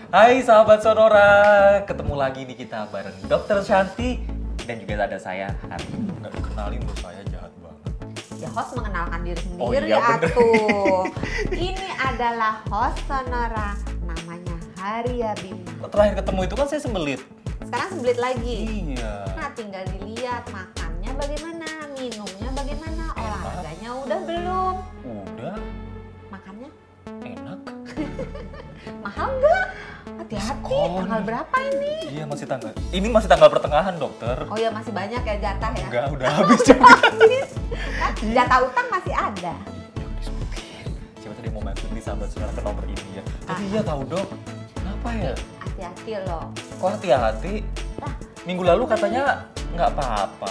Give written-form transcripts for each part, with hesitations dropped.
Hai sahabat Sonora, ketemu lagi nih kita bareng Dokter Shanti dan juga ada saya Hari. Nggak dikenalin loh, saya jahat banget. Ya host mengenalkan diri sendiri Oh iya, bener. atuh. Ini adalah host Sonora, namanya Haria Bima. Terakhir ketemu itu kan saya sembelit. Sekarang sembelit lagi. Iya. Nah tinggal dilihat makannya bagaimana, minumnya bagaimana, olahraganya udah belum? Udah, Makannya enak. mahal nggak? Hati-hati, Diskon. tanggal berapa ini? Iya masih tanggal. Ini masih tanggal pertengahan dokter. Oh ya masih banyak ya jatah ya? Enggak, udah habis juga. Kan jatah utang masih ada. Jangan disebutin. Siapa tadi mau masuk di sahabat Sonora ke nomor ini ya. Tapi iya tahu dok. Kenapa ya? Hati-hati loh. Kok hati-hati? Lah, Minggu lalu katanya nggak apa-apa.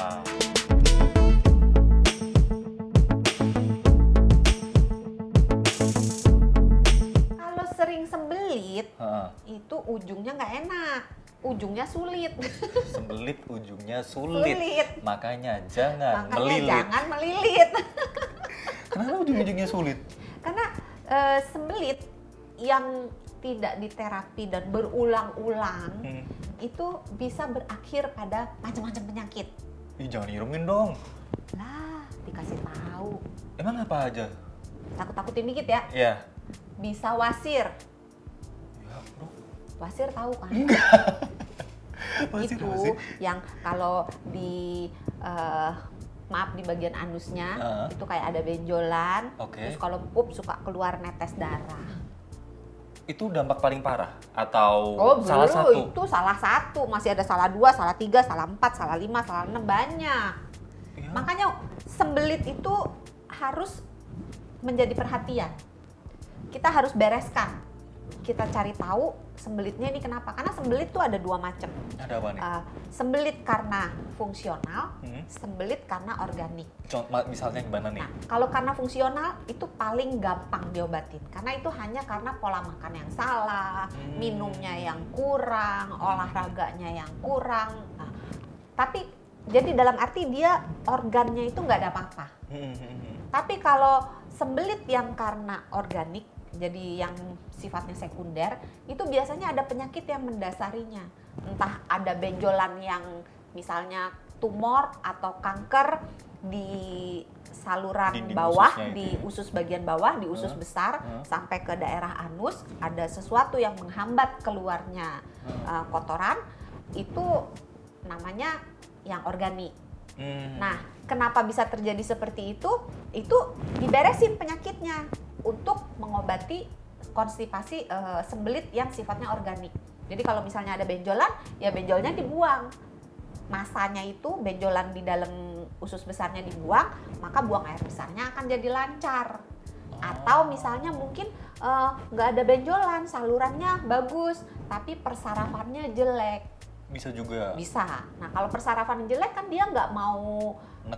kalau sering sembelit, Heeh. itu ujungnya nggak enak, ujungnya sulit. Sembelit ujungnya sulit. Sulit. Makanya jangan Makanya melilit. jangan melilit. Kenapa ujung-ujungnya sulit? Karena sembelit yang tidak diterapi dan berulang-ulang itu bisa berakhir pada macam-macam penyakit. Ih, jangan irumin dong. Lah, dikasih tahu. Emang apa aja? Takut-takutin dikit ya. Ya. Bisa wasir. Ya, bro. Wasir tahu kan? Wasir, Itu wasir. yang kalau di maaf di bagian anusnya itu kayak ada benjolan. Oke. Terus kalau pup suka keluar netes darah. Itu dampak paling parah atau Oh, salah belum. satu? Itu salah satu. Masih ada salah 2, salah 3, salah 4, salah 5, salah 6, banyak. Ya. Makanya sembelit itu harus menjadi perhatian. Kita harus bereskan. Kita cari tahu sembelitnya ini kenapa. Karena sembelit tuh ada 2 macam. Ada apa nih? Sembelit karena fungsional, Hmm. sembelit karena organik. Misalnya gimana nih? Nah, kalau karena fungsional itu paling gampang diobatin. Karena itu hanya karena pola makan yang salah, minumnya yang kurang, olahraganya yang kurang. Nah, tapi jadi dalam arti dia organnya itu nggak ada apa-apa. Tapi kalau sembelit yang karena organik, jadi yang sifatnya sekunder, itu biasanya ada penyakit yang mendasarinya. Entah ada benjolan yang misalnya tumor atau kanker di saluran Dinding bawah, ususnya itu di ya? usus bagian bawah, di usus besar, sampai ke daerah anus, ada sesuatu yang menghambat keluarnya kotoran, itu namanya yang organik. Nah, kenapa bisa terjadi seperti itu? Itu diberesin penyakitnya untuk mengobati konstipasi sembelit yang sifatnya organik. Jadi kalau misalnya ada benjolan, ya benjolnya dibuang. Masanya itu benjolan di dalam usus besarnya dibuang, maka buang air besarnya akan jadi lancar. Atau misalnya mungkin nggak ada benjolan, salurannya bagus, tapi persarafannya jelek. Bisa juga. Bisa. Nah kalau persarafan jelek kan dia nggak mau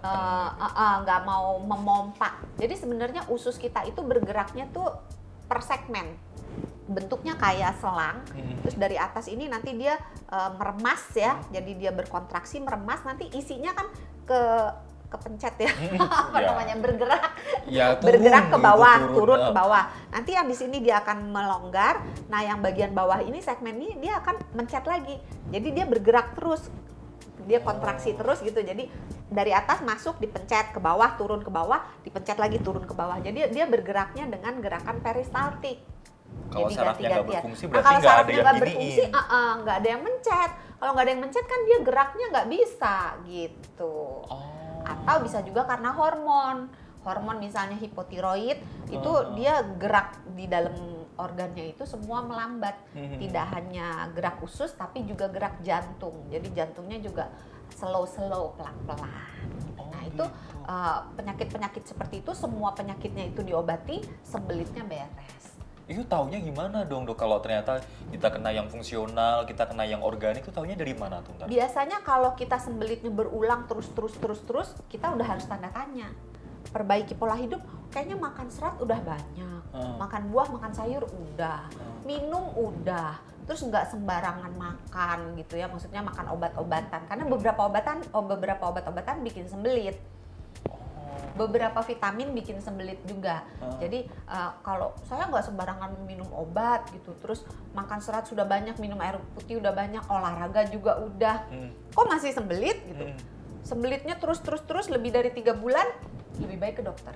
Neken. nggak mau memompa. Jadi sebenarnya usus kita itu bergeraknya tuh per segmen. Bentuknya kayak selang. Terus dari atas ini nanti dia meremas ya. Jadi dia berkontraksi meremas. Nanti isinya kan kepencet ya. Apa Ya. namanya bergerak. Ya, Bergerak ke turun bawah, gitu, turun ke bawah. Nanti yang di sini dia akan melonggar. Nah, yang bagian bawah ini segmen ini dia akan mencet lagi. Jadi dia bergerak terus. Dia kontraksi terus gitu. Jadi dari atas masuk dipencet ke bawah, turun ke bawah, dipencet lagi turun ke bawah. Jadi dia bergeraknya dengan gerakan peristaltik. Kalau Jadi sarafnya nggak ganti-gantian. berfungsi Nah, berarti kalau nggak ada sarafnya yang nggak giniin. berfungsi, nggak ada yang mencet. Kalau nggak ada yang mencet kan dia geraknya nggak bisa gitu. Atau bisa juga karena hormon misalnya hipotiroid itu dia gerak di dalam organnya itu semua melambat. Tidak hanya gerak usus tapi juga gerak jantung. Jadi jantungnya juga slow pelan-pelan. Nah itu penyakit-penyakit seperti itu, semua penyakitnya itu diobati, sembelitnya beres. Itu taunya gimana dong dok kalau ternyata kita kena yang fungsional, kita kena yang organik, itu taunya dari mana tuh ntar? Biasanya kalau kita sembelitnya berulang terus, kita udah harus tanda tanya. Perbaiki pola hidup, kayaknya makan serat udah banyak, makan buah, makan sayur udah, minum udah, terus nggak sembarangan makan gitu ya, maksudnya makan obat-obatan, karena beberapa obat-obatan bikin sembelit. beberapa vitamin bikin sembelit juga. Jadi kalau saya nggak sembarangan minum obat gitu, terus makan serat sudah banyak, minum air putih udah banyak, olahraga juga udah, kok masih sembelit gitu. Sembelitnya terus lebih dari 3 bulan, lebih baik ke dokter.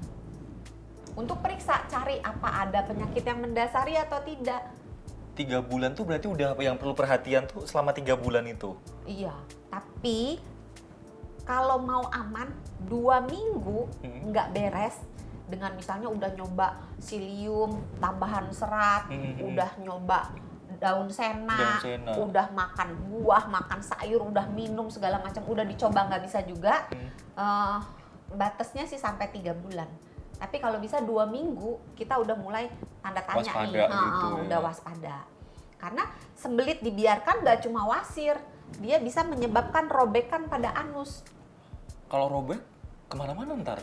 Untuk periksa, cari apa ada penyakit yang mendasari atau tidak. 3 bulan tuh berarti udah yang perlu perhatian tuh selama 3 bulan itu. Iya, tapi kalau mau aman 2 minggu nggak beres dengan misalnya udah nyoba psyllium tambahan serat, udah nyoba daun sena, udah makan buah, makan sayur, udah minum segala macam, udah dicoba nggak bisa juga. Batasnya sih sampai 3 bulan. Tapi kalau bisa 2 minggu kita udah mulai tanda tanya waspada nih, gitu, udah ya. waspada. Karena sembelit dibiarkan nggak cuma wasir, dia bisa menyebabkan robekan pada anus. Kalau robek kemana-mana ntar?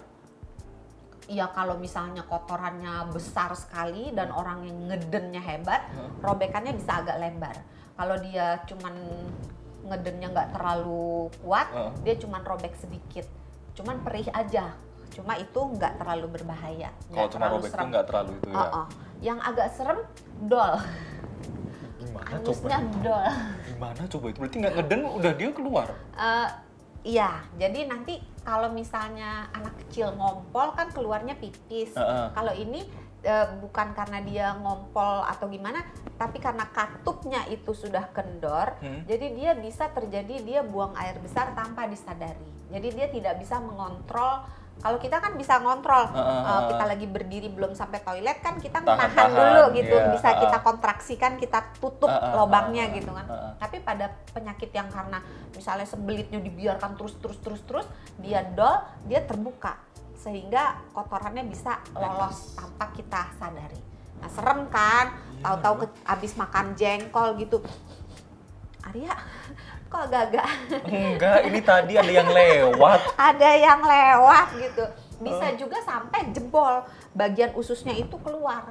Ya kalau misalnya kotorannya besar sekali dan orang yang ngedennya hebat, robekannya bisa agak lebar. Kalau dia cuman ngedennya nggak terlalu kuat, dia cuman robek sedikit, cuman perih aja. Cuma itu nggak terlalu berbahaya. Kalau cuma robek itu nggak terlalu itu ya? Yang agak serem, dol. Gimana Anusnya coba? dol. Gimana coba itu? Berarti nggak ngeden udah dia keluar? Iya, jadi nanti kalau misalnya anak kecil ngompol kan keluarnya pipis. Kalau ini bukan karena dia ngompol atau gimana, tapi karena katupnya itu sudah kendor, jadi dia bisa terjadi dia buang air besar tanpa disadari. Jadi dia tidak bisa mengontrol. Kalau kita kan bisa ngontrol, kita lagi berdiri belum sampai toilet kan kita menahan dulu gitu, bisa kita kontraksikan, kita tutup lubangnya gitu kan. Tapi pada penyakit yang karena misalnya sembelitnya dibiarkan terus, dia dol, dia terbuka sehingga kotorannya bisa lolos tanpa kita sadari. Nah serem kan, tahu-tahu abis makan jengkol gitu, Arya kok agak-agak enggak, ini tadi ada yang lewat. Ada yang lewat gitu. Bisa juga sampai jebol, bagian ususnya itu keluar.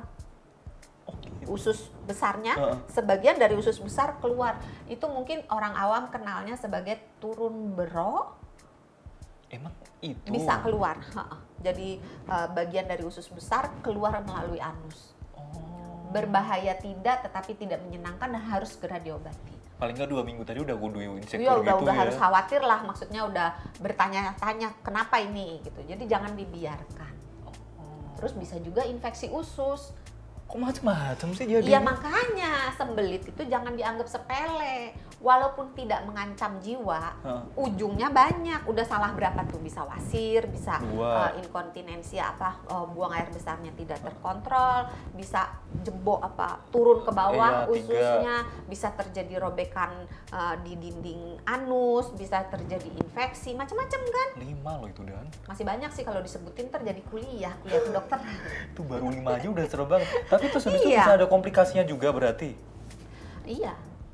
Usus besarnya, sebagian dari usus besar keluar. Itu mungkin orang awam kenalnya sebagai turun bero. Emang itu? Bisa keluar. Jadi bagian dari usus besar keluar melalui anus. Berbahaya tidak, tetapi tidak menyenangkan dan harus segera diobati. Paling nggak 2 minggu tadi udah kudu insecure Iya, gitu udah ya. harus khawatir lah, maksudnya udah bertanya-tanya kenapa ini gitu. Jadi jangan dibiarkan. Terus bisa juga infeksi usus. Kok macam-macam sih jadi? Iya makanya sembelit itu jangan dianggap sepele. Walaupun tidak mengancam jiwa, ujungnya banyak. Udah salah berapa tuh, bisa wasir, bisa inkontinensi buang air besarnya tidak terkontrol, bisa jebok turun ke bawah ususnya, bisa terjadi robekan di dinding anus, bisa terjadi infeksi, macam-macam kan? 5 loh itu Dan. Masih banyak sih kalau disebutin terjadi kuliah ke dokter. Itu baru 5 aja udah seru banget. Tapi itu sebenarnya bisa ada komplikasinya juga berarti. Iya.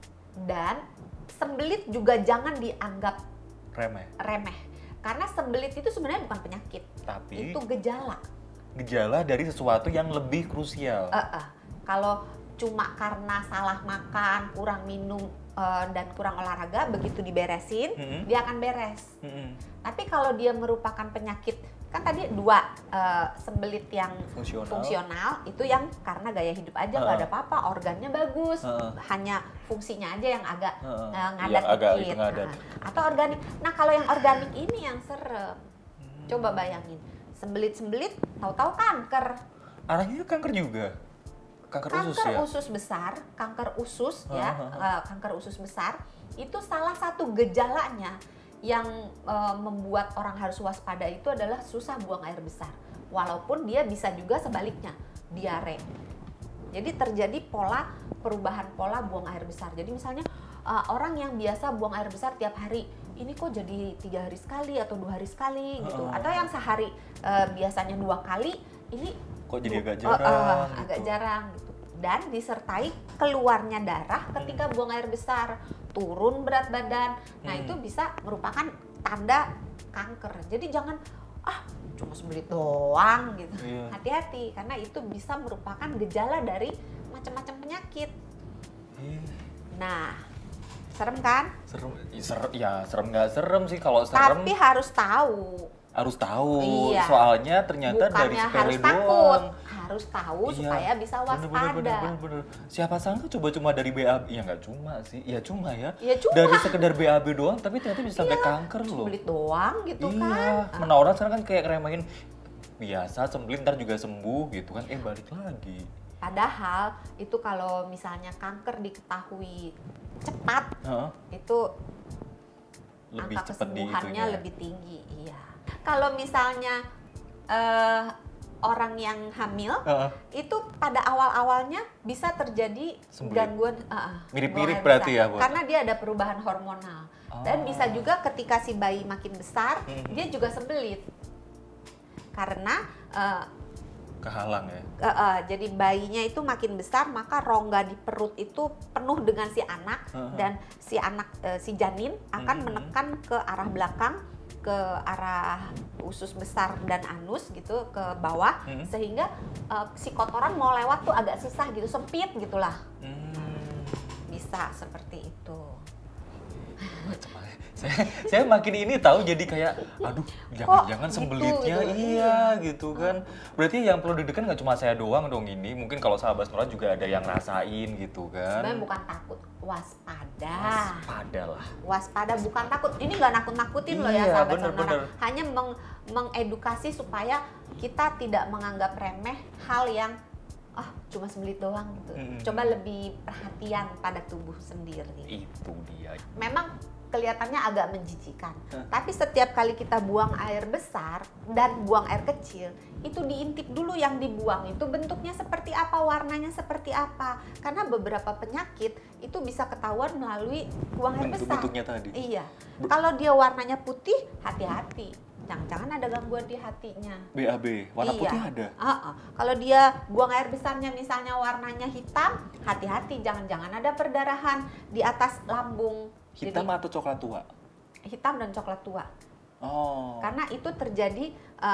Dan sembelit juga jangan dianggap remeh. Karena sembelit itu sebenarnya bukan penyakit. Tapi itu gejala. Gejala dari sesuatu yang lebih krusial. Kalau cuma karena salah makan, kurang minum dan kurang olahraga, begitu diberesin, dia akan beres. Tapi kalau dia merupakan penyakit, kan tadi 2 sembelit yang fungsional itu yang karena gaya hidup aja nggak ada apa-apa, organnya bagus, hanya fungsinya aja yang agak ngadat dikit. Atau organik. Nah kalau yang organik ini yang serem. Coba bayangin, sembelit-sembelit, tahu-tahu kanker. Arahnya kanker juga. Kanker usus besar, kanker usus kanker usus besar itu salah satu gejalanya yang membuat orang harus waspada itu adalah susah buang air besar. Walaupun dia bisa juga sebaliknya, diare. Jadi terjadi perubahan pola buang air besar. Jadi misalnya orang yang biasa buang air besar tiap hari, ini kok jadi 3 hari sekali atau 2 hari sekali gitu. Atau yang sehari biasanya 2 kali, ini kok jadi agak jarang gitu. Agak jarang gitu. Dan disertai keluarnya darah ketika buang air besar, turun berat badan. Nah itu bisa merupakan tanda kanker. Jadi jangan cuma sembelit doang gitu. Hati-hati karena itu bisa merupakan gejala dari macam-macam penyakit. Nah, serem kan? Serem nggak serem sih kalau serem. Tapi harus tahu Harus tahu, Iya. soalnya ternyata dari Bukannya sepele harus takut, doang. harus tahu Iya, supaya bisa waspada. bener. Siapa sangka coba cuma dari BAB, ya nggak cuma sih, ya cuma ya. Ya cuma. Dari sekedar BAB doang, tapi ternyata bisa sampai kanker loh. Belit doang gitu Iya, kan. mana orang sekarang kan kayak ngeremehin biasa, sembelit ntar juga sembuh gitu kan, balik lagi. Padahal itu kalau misalnya kanker diketahui cepat, Heeh. itu Lebih angka cepat di kesembuhannya itunya. lebih tinggi. Iya. Kalau misalnya orang yang hamil, Heeh. itu pada awal-awalnya bisa terjadi Sembelit. gangguan Mirip-mirip buang air berarti besar. ya, Bu? Karena dia ada perubahan hormonal. Dan bisa juga ketika si bayi makin besar, dia juga sembelit. Karena Kehalang ya. jadi bayinya itu makin besar, maka rongga di perut itu penuh dengan si anak, dan si janin akan menekan ke arah belakang, ke arah usus besar dan anus gitu, ke bawah, sehingga si kotoran mau lewat tuh agak susah gitu, sempit gitulah. Bisa seperti itu. Saya makin ini tahu jadi kayak, aduh, jangan-jangan gitu, sembelitnya, gitu. iya gitu kan. Berarti yang perlu deg-degan nggak cuma saya doang dong ini, mungkin kalau sahabat Nora juga ada yang ngerasain gitu kan. Sebenarnya bukan takut, waspada. Waspada lah. Waspada, bukan takut. Ini nggak nakut-nakutin loh ya Iya, sahabat bener. Sonora. Hanya mengedukasi supaya kita tidak menganggap remeh hal yang cuma sembelit doang gitu. Coba lebih perhatian pada tubuh sendiri. Itu dia. Memang kelihatannya agak menjijikan. Tapi setiap kali kita buang air besar dan buang air kecil, itu diintip dulu yang dibuang itu bentuknya seperti apa, warnanya seperti apa. Karena beberapa penyakit itu bisa ketahuan melalui buang air besar. Bentuk-bentuknya tadi. Iya. Kalau dia warnanya putih, hati-hati. Jangan-jangan ada gangguan di hatinya. BAB, warna putih ada. Kalau dia buang air besarnya misalnya warnanya hitam, hati-hati, jangan-jangan ada perdarahan di atas lambung. Hitam Jadi, atau coklat tua? hitam dan coklat tua. Oh. Karena itu terjadi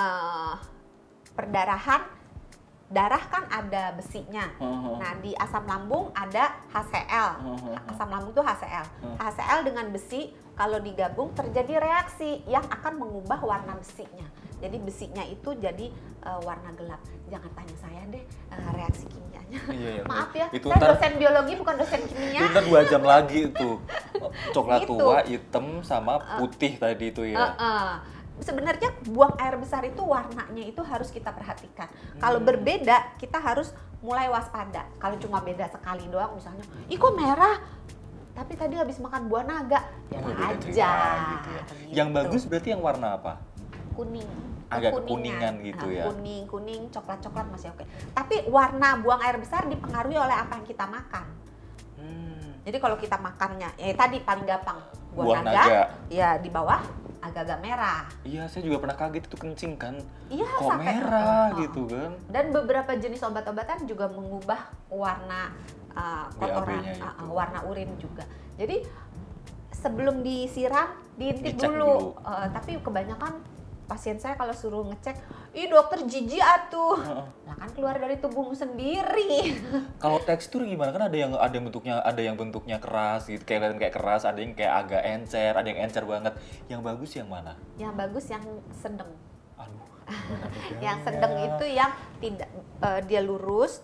perdarahan, darah kan ada besinya. Nah, di asam lambung ada HCl. Asam lambung itu HCl. HCl dengan besi kalau digabung terjadi reaksi yang akan mengubah warna besinya. Jadi besinya itu jadi warna gelap. Jangan tanya saya deh reaksi kimianya. Iya, Maaf ya, itu saya ntar- dosen biologi bukan dosen kimia. Itu ntar 2 jam lagi itu. Coklat Gitu. tua, hitam, sama putih tadi itu ya. Sebenarnya buang air besar itu warnanya itu harus kita perhatikan. Kalau berbeda, kita harus mulai waspada. Kalau cuma beda sekali doang misalnya, ih kok merah? Tapi tadi habis makan buah naga, ya Beda aja. cerita gitu ya. Yang Gitu. bagus berarti yang warna apa? Kuning. Agak Kekuningan. kekuningan gitu ya. Kuning, coklat-coklat masih oke. Tapi warna buang air besar dipengaruhi oleh apa yang kita makan. Jadi kalau kita makannya, tadi paling gampang buah naga, ya di bawah agak-agak merah. Iya, saya juga pernah kaget itu kencing kan. Iya, Kok sampai merah gitu kan. Dan beberapa jenis obat-obatan juga mengubah warna kotoran, BAB-nya itu. warna urin juga. Jadi sebelum disiram diintip Dicek dulu. dulu. Tapi kebanyakan pasien saya kalau suruh ngecek, ih dokter jijik atuh. Lah kan keluar dari tubuhmu sendiri. Kalau tekstur gimana? Kan ada yang bentuknya keras gitu, kayak keras, ada yang kayak agak encer, ada yang encer banget. Yang bagus yang mana? Yang bagus yang sedang. Aduh. Yang sedang itu yang tidak dia lurus,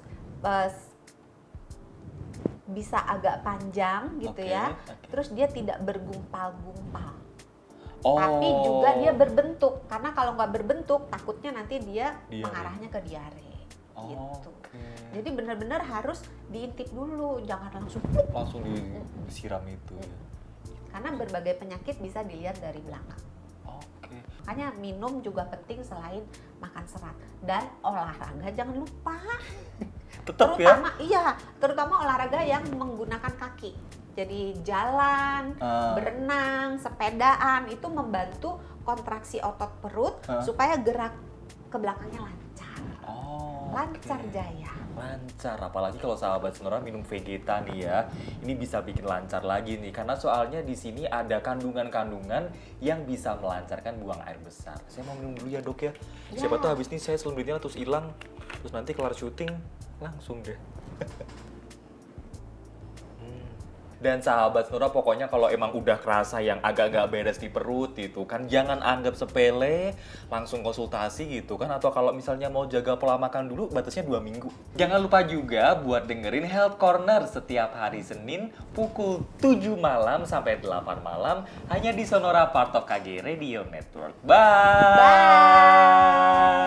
bisa agak panjang gitu Oke, ya. oke. Terus dia tidak bergumpal-gumpal. Oh. Tapi juga dia berbentuk, karena kalau nggak berbentuk takutnya nanti dia Diare. mengarahnya ke diare. Gitu. Oke. Jadi benar-benar harus diintip dulu, jangan langsung Langsung disiram itu ya. karena berbagai penyakit bisa dilihat dari belakang. Oke. Makanya minum juga penting selain makan serat, dan olahraga jangan lupa. Tetap ya. Terutama olahraga yang menggunakan kaki. Jadi jalan, berenang, sepedaan itu membantu kontraksi otot perut supaya gerak ke belakangnya lancar. Lancar jaya. Lancar, apalagi kalau sahabat Sonora minum Vegeta nih ya, ini bisa bikin lancar lagi nih, karena soalnya di sini ada kandungan-kandungan yang bisa melancarkan buang air besar. Saya mau minum dulu ya dok ya. Siapa tahu habis ini saya selembitnya terus hilang, terus nanti kelar syuting langsung deh. Dan sahabat Sonora, pokoknya kalau emang udah kerasa yang agak gak beres di perut gitu kan, jangan anggap sepele, langsung konsultasi gitu kan. Atau kalau misalnya mau jaga pola makan dulu, batasnya 2 minggu. Jangan lupa juga buat dengerin Health Corner setiap hari Senin pukul 7 malam sampai 8 malam hanya di Sonora, part of KG Radio Network. Bye! Bye!